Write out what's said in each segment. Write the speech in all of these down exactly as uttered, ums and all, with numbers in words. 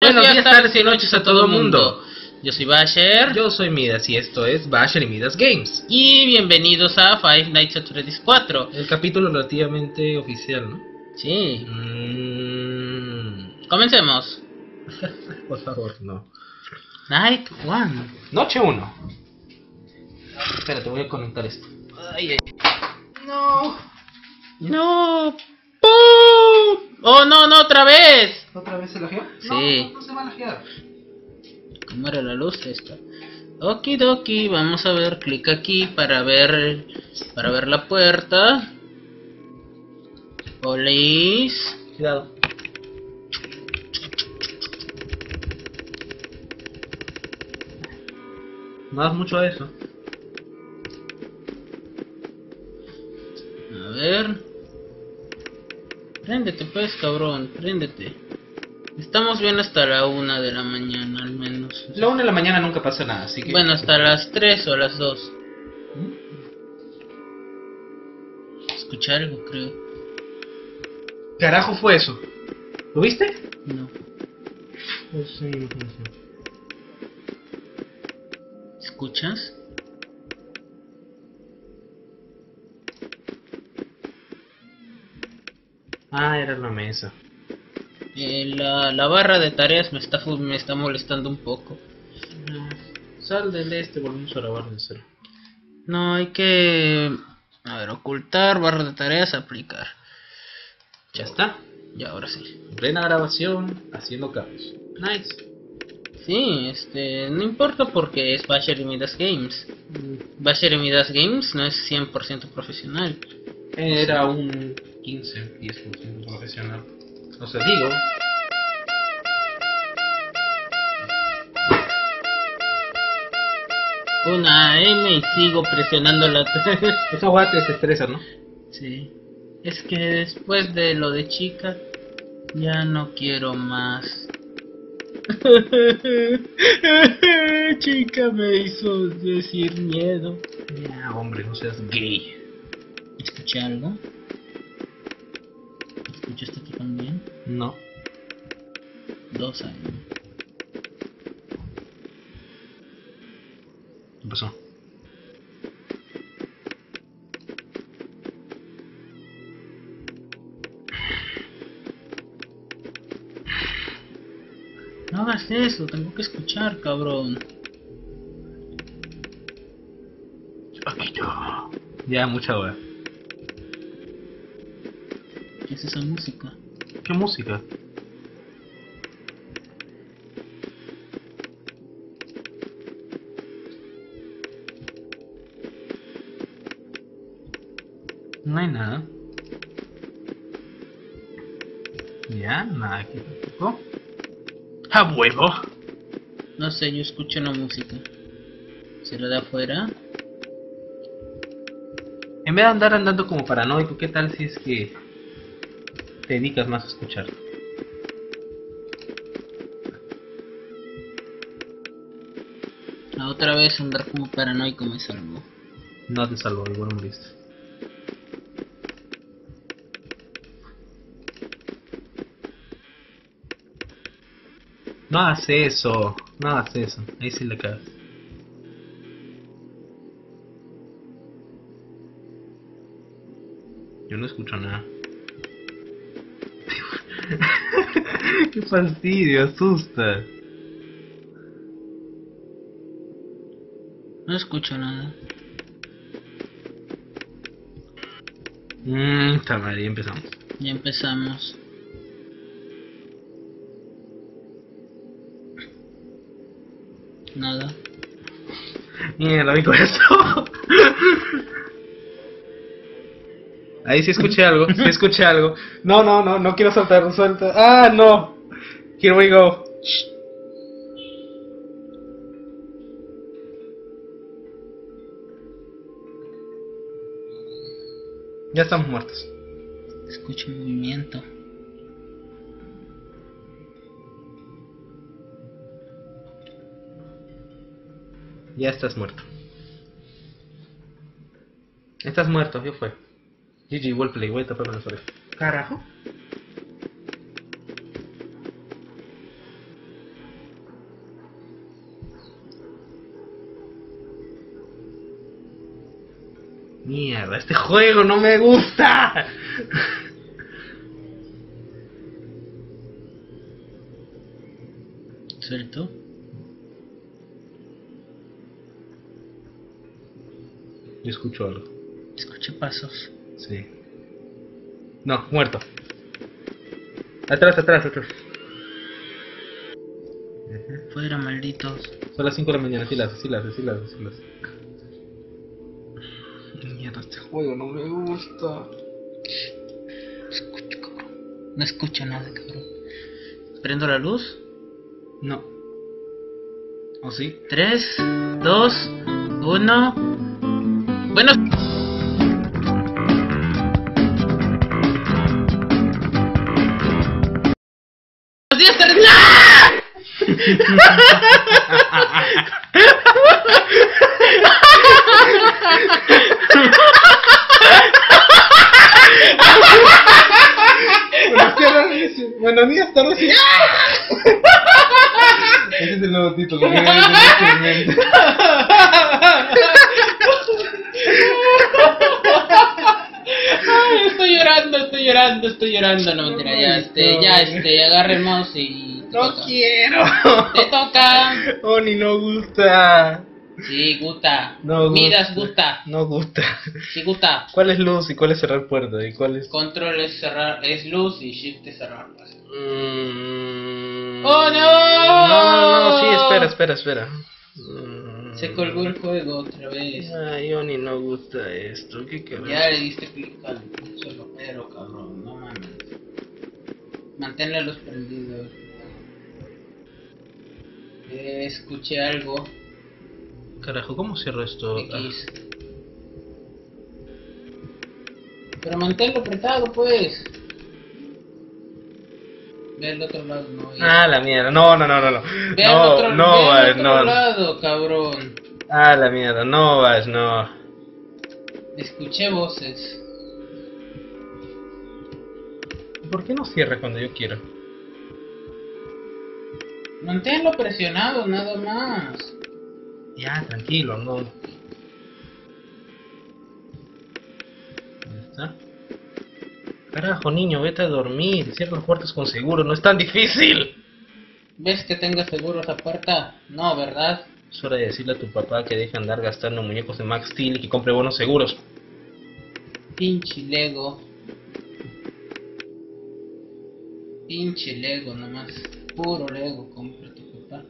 Buenos días, tardes y noches a todo el mundo. Yo soy Basher. Yo soy Midas y esto es Basher y Midas Games. Y bienvenidos a Five Nights at Freddy's cuatro. El capítulo relativamente oficial, ¿no? Sí. Mm. Comencemos. Por favor, no. Night one. Noche uno. Espérate, voy a conectar esto. Ay, ay. No. No. ¡Pum! Oh, no, no, otra vez. ¿Otra vez se lajeó? Sí. No, no se va a lajear. ¿Cómo era la luz esta? Okidoki, vamos a ver, clic aquí para ver para ver la puerta. Olis. Cuidado. No das mucho a eso. A ver. Préndete pues, cabrón, préndete. Estamos bien hasta la una de la mañana al menos. La una de la mañana nunca pasa nada, así que... Bueno, hasta las tres o las dos. ¿Mm? Escuché algo, creo. ¿Carajo fue eso? ¿Lo viste? No. Pues sí, sí, sí. ¿Escuchas? Ah, era la mesa. Eh, la, la barra de tareas me está fu- me está molestando un poco. No. Sal del este, volvemos a grabar de cero. No, hay que... A ver, ocultar, barra de tareas, aplicar. Ya está. Ya, ahora sí. Plena grabación, haciendo cambios. Nice. Sí, este... No importa porque es Basher y Midas Games. Basher y Midas Games no es cien por ciento profesional. Era un quince, diez por ciento profesional. O sea, digo... Una M y sigo presionando la... Esa guay te desestresa, ¿no? Sí. Es que después de lo de chica, ya no quiero más. Chica me hizo decir miedo. Ya, hombre, no seas gay. ¿Escuché algo? ¿Escuchaste tú también? No. Dos años. ¿Qué pasó? No hagas eso, tengo que escuchar, cabrón. Ya, mucha hora. ¿Qué es esa música? ¿Qué música? No hay nada. Ya, nada aquí tampoco. ¡A huevo! No sé, yo escucho una música. ¿Será de afuera? En vez de andar andando como paranoico, ¿qué tal si es que te dedicas más a escuchar? La otra vez andar como paranoico me salvó. No te salvo, igual moriste. No hagas eso, no hagas eso, ahí sí le cagas. Yo no escucho nada. Qué fastidio, asusta. No escucho nada. Mmm, está mal, ya empezamos. Ya empezamos. Nada. Mierda, mi corazón. Ahí sí escuché algo, sí escuché algo. No, no, no, no quiero saltar, suelta. Ah, no. Here we go. Shh. Ya estamos muertos. Escucho movimiento. Ya estás muerto. Estás muerto, ya fue. G G, well play, voy a taparme las orejas. Carajo. Mierda, este juego no me gusta. Suelto. Yo escucho algo. Escuché pasos. Sí. No, muerto. Atrás, atrás, atrás. Fuera, malditos. Son las cinco de la mañana, sí las, sí las, sí las, sí las. Mierda, este juego no me gusta. Escucho, cabrón. No escucho nada, cabrón. ¿Prendo la luz? No. ¿O sí? tres, dos, uno. Bueno. ¡Buenos días, tardes! ¡Ah! Buenos días, tardes y... Ese es el nuevo título. Ay, estoy llorando, estoy llorando, estoy llorando. No, mentira, ya, este, ya, este, agarremos y... Te No toca. quiero. Te toca. Oni no gusta. Sí, gusta. No gusta. Midas, gusta. No gusta. Sí, gusta. ¿Cuál es luz y cuál es cerrar puerta? ¿Y cuál es...? Control es cerrar, es luz y shift es cerrar. Mm... ¡Oh, no! No, no, no, sí, espera, espera, espera. Mm... Se colgó el juego otra vez. Ay, Oni no gusta esto. ¿Qué querés? Ya le diste clic al solo pero, cabrón. No mames. Mantén la luz prendida. Eh, escuché algo. Carajo, ¿cómo cierro esto? X. Pero manténlo apretado, pues. Ve al otro lado, no. Ya. Ah, la mierda. No, no, no, no. No, Ve al no, otro, no, ve al vas, otro no. lado, cabrón. Ah, la mierda. No vas, no. Escuché voces. ¿Por qué no cierra cuando yo quiero? Manténlo presionado, nada más. Ya, tranquilo, no. ¿Dónde está? Carajo, niño, vete a dormir. Cierra las puertas con seguro, no es tan difícil. ¿Ves que tenga seguro esa puerta? No, ¿verdad? Es hora de decirle a tu papá que deje andar gastando muñecos de Max Steel y que compre buenos seguros. Pinche Lego. Pinche Lego nomás. Puro Lego compra tu papá.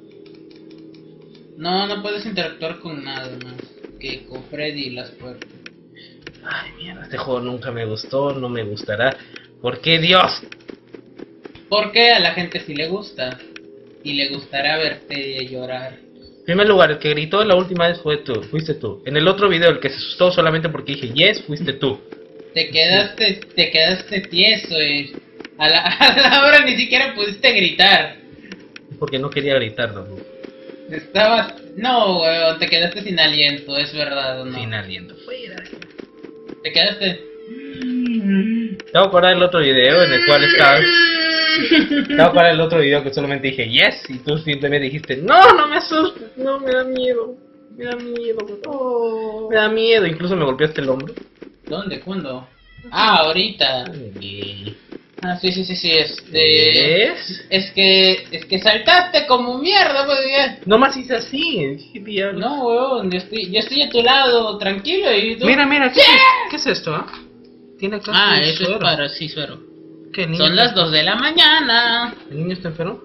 No, no puedes interactuar con nada más que con Freddy y las puertas. Ay, mierda, este juego nunca me gustó, no me gustará. ¿Por qué, Dios? Porque a la gente sí le gusta. Y le gustará verte llorar. En primer lugar, el que gritó la última vez fue tú, fuiste tú. En el otro video, el que se asustó solamente porque dije yes, fuiste tú. Te quedaste, te quedaste tieso y a la, a la hora ni siquiera pudiste gritar. Porque no quería gritar, ¿no? Estabas, no, weón, te quedaste sin aliento, es verdad, ¿o no? Sin aliento. Fuera. Te quedaste. Te voy a acordar el otro video en el cual estabas. Te voy a acordar el otro video que solamente dije yes y tú simplemente dijiste no, no me asustes, no, me da miedo, me da miedo, oh. Me da miedo, incluso me golpeaste el hombro. ¿Dónde? ¿Cuándo? Ah, ahorita. Y... Ah, sí, sí, sí, sí, este... ¿Yes? Es que, es que saltaste como mierda, pues ya. Nomás hice así, dije, diablo. No, weón, yo estoy, yo estoy a tu lado, tranquilo, y tú... Mira, mira, ¿qué, es, ¿qué es esto, ah? Tiene acá Ah, un eso suero. es para, sí, suero. ¿Qué, el niño Son está- las dos de la mañana. ¿El niño está enfermo?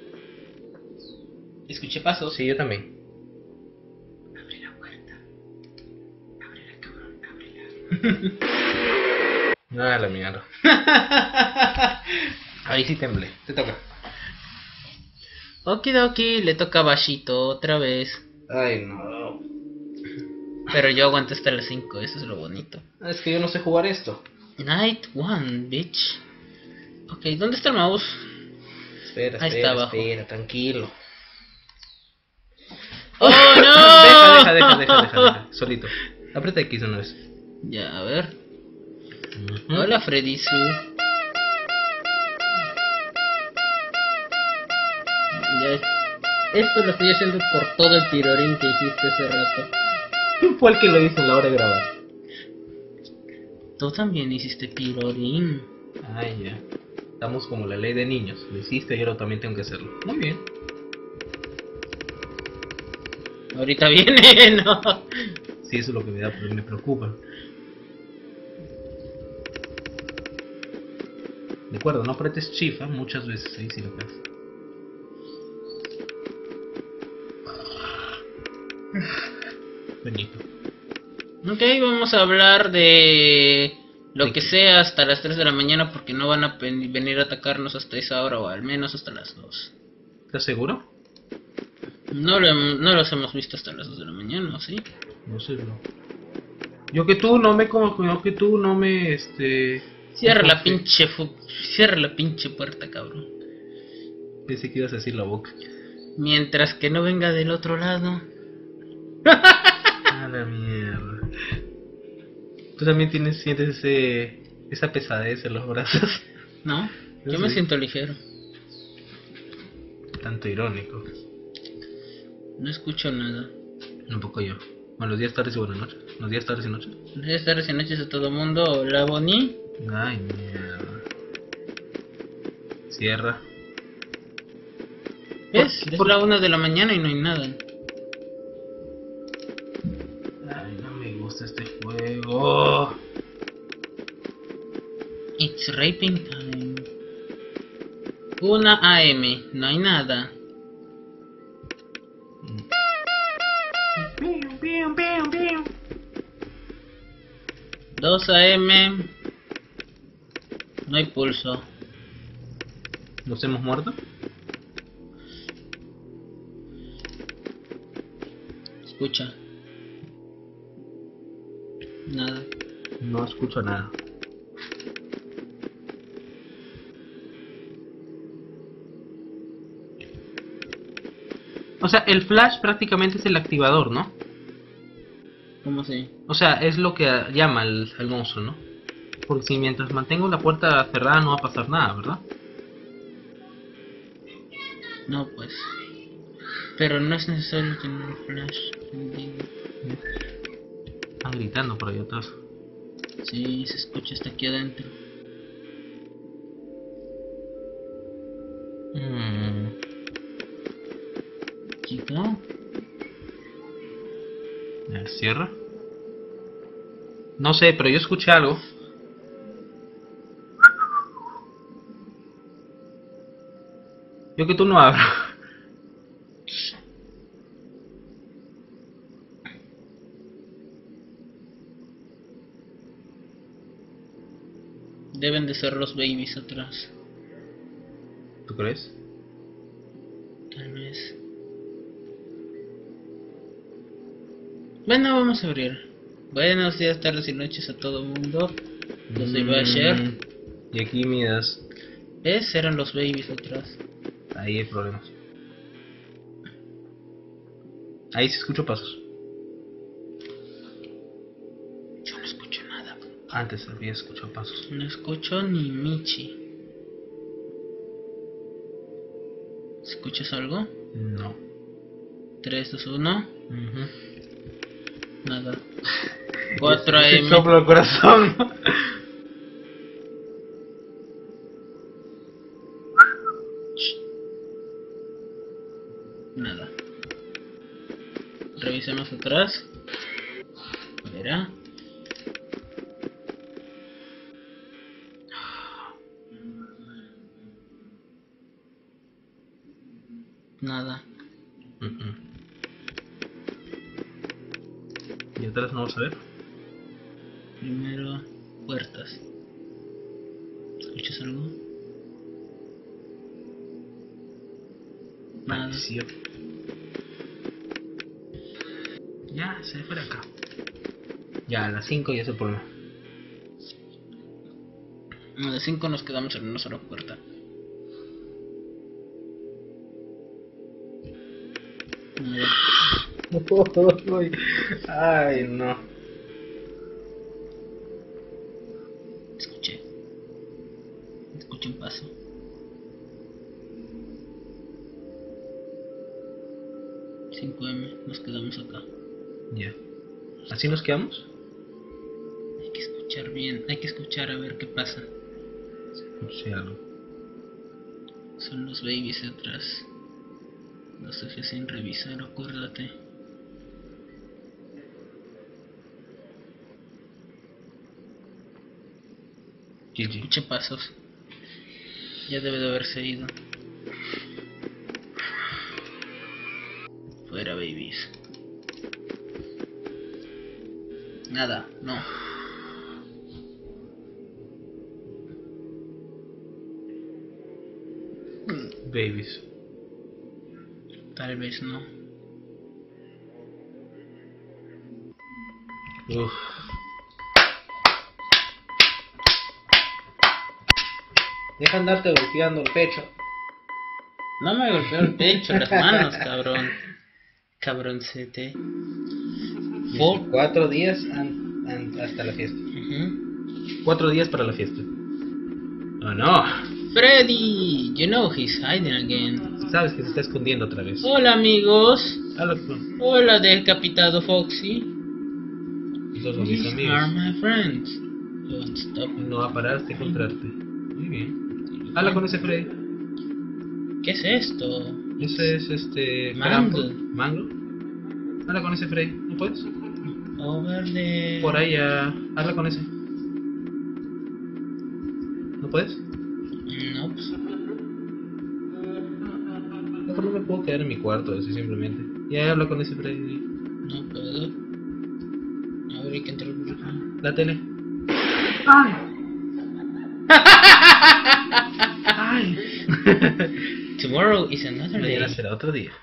Escuché pasos. Sí, yo también. Abre la puerta. Ábrela, cabrón, ábrela. Ah, la mierda. Ahí sí temblé. Te toca. Okidoki, le toca a Bashito otra vez. Ay, no. Pero yo aguanto hasta las cinco, eso es lo bonito. Ah, es que yo no sé jugar esto. Night one, bitch. Ok, ¿dónde está el mouse? Espera, Ahí espera, está abajo. espera, tranquilo. ¡Oh, no! Deja, deja, deja, deja, deja, deja. Solito. Aprieta X una vez. Ya, a ver. Ujú. Hola, Freddy Su. Ya, esto lo estoy haciendo por todo el tirorín que hiciste hace rato. ¿Quién fue el que lo hizo en la hora de grabar? Tú también hiciste pirorín. Ay, ya. Estamos como la ley de niños. Lo hiciste y ahora también tengo que hacerlo. Muy bien. Ahorita viene, ¿no? Sí, eso es lo que me da, me preocupa. De acuerdo, no apretes shift, ¿eh? Muchas veces, ahí sí lo crees. Benito. Ok, vamos a hablar de lo ¿De que qué? sea hasta las tres de la mañana porque no van a pen- venir a atacarnos hasta esa hora o al menos hasta las dos. ¿Estás seguro? No, lo hem- no los hemos visto hasta las dos de la mañana, ¿sí? No sé, bro. Yo que tú no me como, yo que tú no me, este... Cierra no la sé. pinche fu- cierra la pinche puerta, cabrón. Pensé que ibas a decir la boca. Mientras que no venga del otro lado. A la mierda. Tú también tienes, sientes ese, esa pesadez en los brazos. ¿No? Yo Sí. me siento ligero. Tanto irónico. No escucho nada. Un poco yo. Buenos días, tardes y buenas noches. Buenos días, tardes y noches. Buenas tardes y noches a todo mundo. Hola, Bonnie. Ay, mierda. Cierra. ¿Ves? ¿Por- Es por- la una de la mañana y no hay nada. Ay, no me gusta este juego. It's raping time. Una A M, no hay nada. Dos A M, no hay pulso. ¿Nos hemos muerto? Escucha. Nada. No escucho nada. O sea, el flash prácticamente es el activador, ¿no? ¿Cómo se? O sea, es lo que llama al, al monstruo, ¿no? Porque si mientras mantengo la puerta cerrada no va a pasar nada, ¿verdad? No, pues. Pero no es necesario tener un flash prendido. Están gritando por ahí atrás. Sí, se escucha hasta aquí adentro. Mm. Chica. A ver, cierra. No sé, pero yo escuché algo. Yo que tú no abro. Deben de ser los babies atrás. ¿Tú crees? Tal vez. Bueno, vamos a abrir. Buenos días, tardes y noches a todo el mundo. Yo soy Basher. Mm. Y aquí miras. ¿Ves? Eran los babies atrás. Ahí hay problemas. Ahí sí escucho pasos. Yo no escucho nada. Antes había escuchado pasos. No escucho ni Michi. ¿Escuchas algo? No. tres, dos, uno. Uh-huh. Nada. cuatro A Ese M. soplo al corazón. Nada. Revisemos atrás. Verá. Nada. Uh-uh. ¿Y atrás no vas a ver? Primero, puertas. ¿Escuchas algo? Nada. Maldición. Ya, se fue de acá. Ya, a las cinco ya es el problema. No, de cinco nos quedamos en una sola puerta. Nada. Ay, no. Escuché. Escuché un paso. cinco M, nos quedamos acá. Ya. ¿Así nos quedamos? Hay que escuchar. escuchar bien. Hay que escuchar a ver qué pasa. Escuché algo. Son los babies atrás. Los dejé sin revisar, acuérdate. G G. Escuché pasos. Ya debe de haberse ido. Fuera, babies. Nada, no. Babies. Tal vez no. Uf. Deja andarte golpeando el pecho. No me golpeó el pecho, las manos, cabrón. Cabroncete. Four. Cuatro días an- an- hasta la fiesta. Uh-huh. Cuatro días para la fiesta. Oh no. Freddy, you know he's hiding again. Sabes que se está escondiendo otra vez. Hola, amigos. Habla con Hola, decapitado Foxy. dos de mis These amigos. are my friends. Don't stop. No va a parar hasta encontrarte. Muy bien. Habla con ese Freddy. ¿Qué es esto? Ese es este. Mango. Carampo. Mango. Habla con ese Freddy. ¿No puedes? Over there. Por ahí, ah, habla con ese. ¿No puedes? No, pues. Mejor no me puedo quedar en mi cuarto, así simplemente. Ya habla con ese Freddy. No puedo. A ver, hay que entrar por acá. La tele. ¡Ay! ¡Ay! Tomorrow is another day. Mañana será otro día.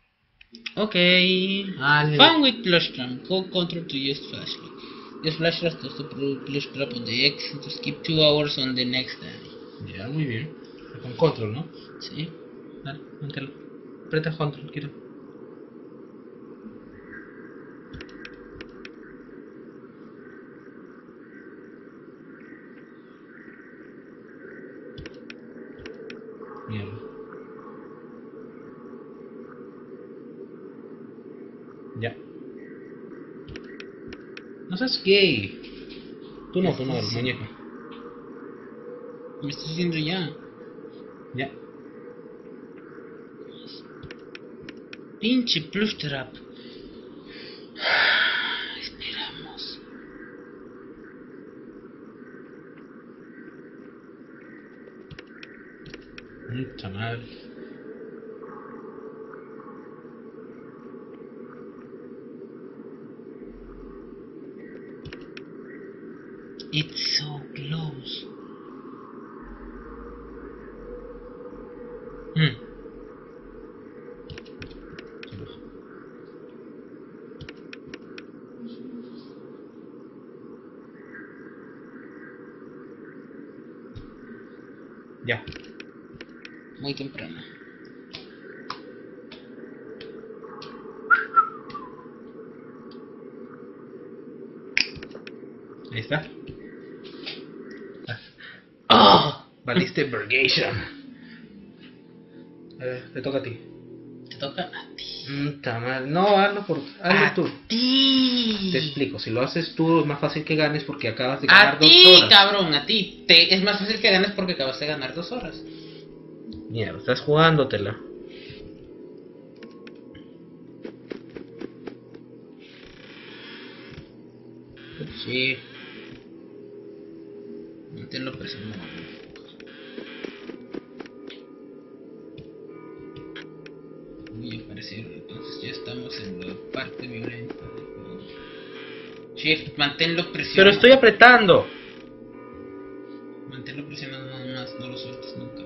Okay. Ah, Fun with Plushtrap. Hold control to use flashlight. Use flashlight to put Plushtrap on the X and to skip two hours on the next day. Ya, muy bien. Con control, ¿no? Sí. Dale, mantelo. Aprieta control, quiero. Mierda. Ya. No seas gay. Tú no, tú no, el muñeco. Me estoy diciendo ya. Ya. Pinche Plushtrap. Esperamos. Mucha madre. It's so close. Mm. Ya. Muy temprano. Ahí está. ¡Oh! Valiste Burgation. A ver, te toca a ti. Te toca a ti. Puta madre. No, hazlo por. Hazlo A tú. ti. Te explico. Si lo haces tú es más fácil que ganes porque acabas de ganar A dos ti, horas. cabrón, a ti. Te, es más fácil que ganes porque acabas de ganar dos horas. Mierda, estás jugándotela. Sí. Manténlo presionado. Muy parecido, entonces ya estamos en la parte violenta del juego. Shift, manténlo presionado. Pero estoy apretando. Manténlo presionado nada más, no lo sueltes nunca.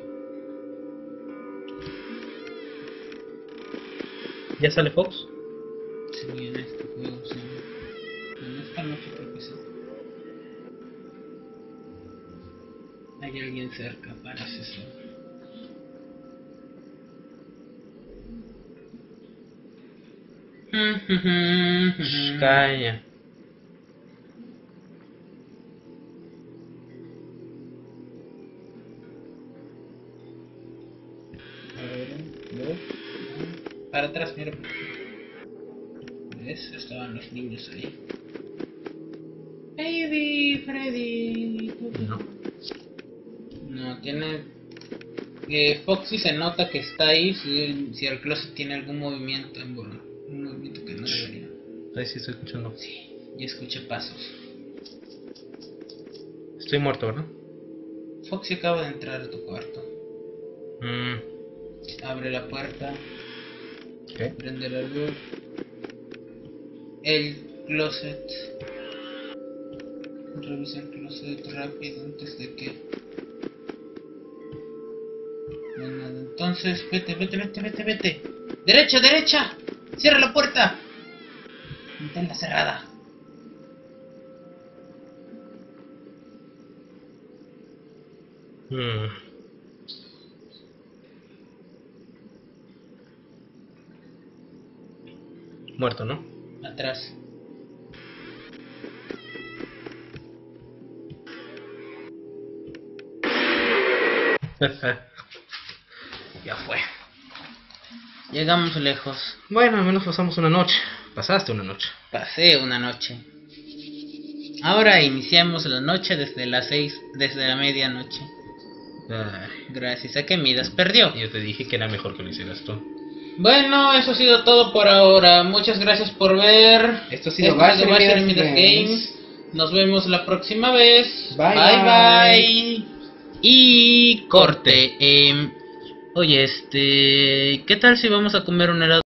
¿Ya sale Fox? Sí, en este juego, sí. En esta noche creo que sí. Hay alguien cerca, parece ser. Shh, calla. A ver, dos, para atrás, mira. ¿Ves? Estaban los niños ahí. Baby Freddy. No. No, tiene... Eh, Foxy se nota que está ahí si, si el closet tiene algún movimiento en bola. Un movimiento que no debería. Ahí sí estoy escuchando. Sí, y escuché pasos. Estoy muerto, ¿verdad? Foxy acaba de entrar a tu cuarto. Mm. Abre la puerta. ¿Qué? Prende la luz. El closet. Revisa el closet rápido antes de que... No hay nada. Entonces, vete, vete, vete, vete, vete. ¡Derecha, derecha! ¡Cierra la puerta! Manténla cerrada. Mm. Muerto, ¿no? Atrás. Ya fue. Llegamos lejos. Bueno, al menos pasamos una noche. Pasaste una noche. Pasé una noche. Ahora iniciamos la noche desde las seis, desde la medianoche. Ay, Gracias a que Midas perdió. yo te dije que era mejor que lo hicieras tú. Bueno, eso ha sido todo por ahora. Muchas gracias por ver. Esto ha sido Esto ha sido Basher Basher Midas Midas Games. Games. Nos vemos la próxima vez. Bye, bye. bye. bye. Y corte. Eh, oye, este, ¿qué tal si vamos a comer un helado?